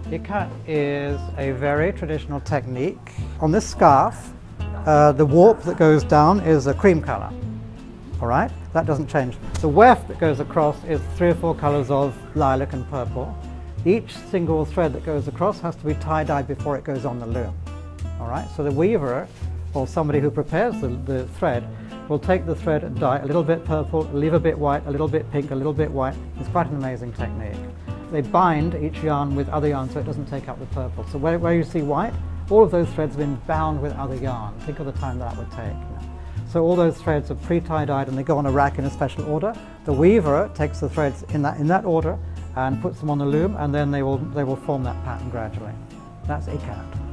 Ikat is a very traditional technique. On this scarf, the warp that goes down is a cream color. All right, that doesn't change. The weft that goes across is 3 or 4 colors of lilac and purple. Each single thread that goes across has to be tie-dyed before it goes on the loom. All right, so the weaver, or somebody who prepares the thread, will take the thread and dye a little bit purple, leave a bit white, a little bit pink, a little bit white. It's quite an amazing technique. They bind each yarn with other yarn so it doesn't take up the purple. So where you see white, all of those threads have been bound with other yarn. Think of the time that would take. So all those threads are pre-tie-dyed and they go on a rack in a special order. The weaver takes the threads in that order and puts them on the loom, and then they will form that pattern gradually. That's Ikat.